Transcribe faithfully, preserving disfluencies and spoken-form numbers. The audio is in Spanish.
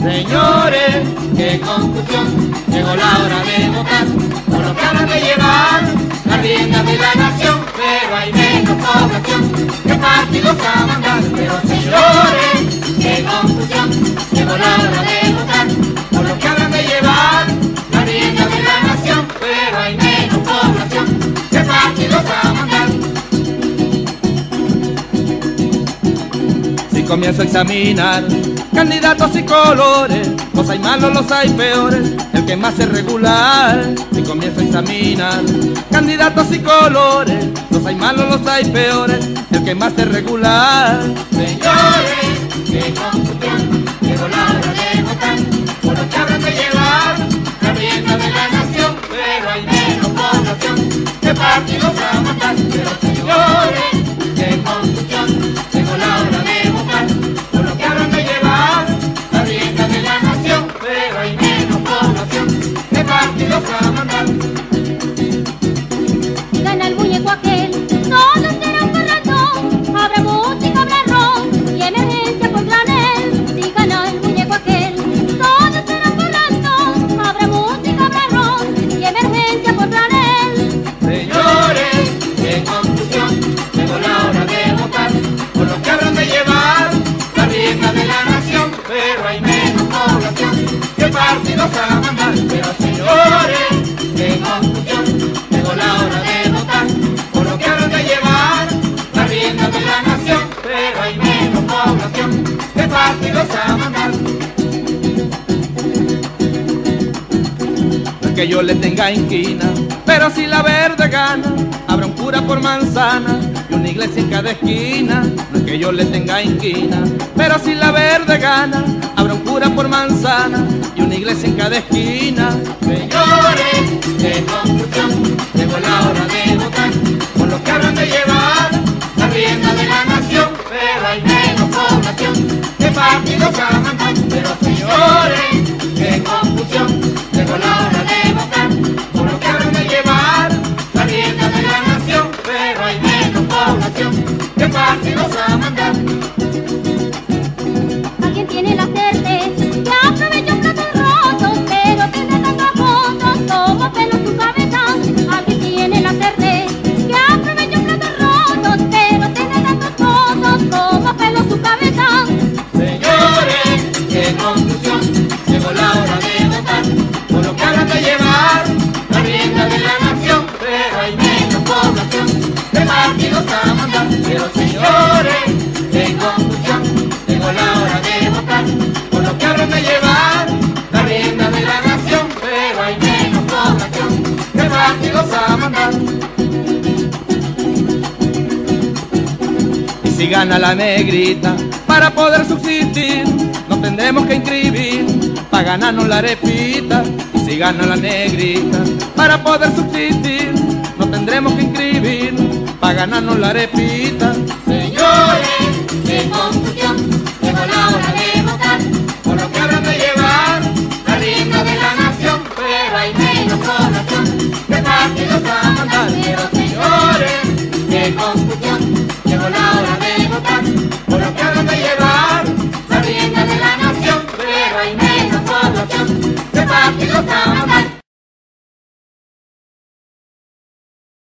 Señores, qué confusión, llegó la hora de votar, por lo que habrán de llevar la rienda de la nación, pero hay menos población, qué partidos a mandar, pero señores, qué confusión, llegó la hora de votar, por lo que habrán de llevar la rienda de la nación, pero hay menos población, qué partidos a mandar. Si comienzo a examinar candidatos y colores, los hay malos, los hay peores, el que más es regular. Si comienzo a examinar candidatos y colores, los hay malos, los hay peores, el que más es regular. Señores, qué confusión, llegó la hora de votar, por lo que habrán de llevar la rienda de la nación, pero hay menos población, qué partidos a matar, pero señores, qué confusión, llegó la hora de votar, por lo que habrán de llevar la rienda de la nación, pero hay menos población, qué partidos a mandar. Si gana el muñeco aquel, todos serán parrandón, habrá música, habrá ron y emergencia por granel. Si gana el muñeco aquel, todos serán parrandón, habrá música, habrá ron y emergencia por granel. Señores, qué confusión, llegó la hora de votar, por lo que habrán de llevar la rienda de la nación, pero hay menos población, qué partidos a mandar, pero señores, qué confusión, llegó la hora de votar, por lo que habrán de llevar la rienda de la nación, pero hay menos población, qué partidos a mandar. No es que yo le tenga inquina, pero si la verde gana, habrá un cura por manzana y una iglesia en cada esquina. No es que yo le tenga inquina, pero si la verde gana, habrá un cura por manzana y una iglesia en cada esquina. Señores, qué confusión, llegó la hora de votar, por lo que habrán de llevar la rienda de la nación, pero hay menos población, qué partidos a mandar, pero señores, qué confusión, llegó la hora de votar, por lo que habrán de llevar la rienda de la nación, pero hay menos población, qué partidos a mandar. Alguien tiene la certeza que aprovecha un plato roto, pero tiene tantos votos como pelo en su cabeza. Alguien tiene la certeza que aprovecha un plato roto, pero tiene tantos votos como pelo en su cabeza. Señores, qué confusión, llegó la hora de votar, por lo que habrán de llevar la rienda de la nación, pero hay menos población, qué partidos a mandar, pero señores, qué confusión, llegó la hora de votar, por lo que habrán de llevar la rienda de la nación, pero hay menos población, qué partidos a mandar. Y si gana la negrita, para poder subsistir, nos tendremos que inscribir, para ganarnos la arepita. Y si gana la negrita, para poder subsistir, nos tendremos que inscribir, para ganarnos la arepita. Señores, qué confusión,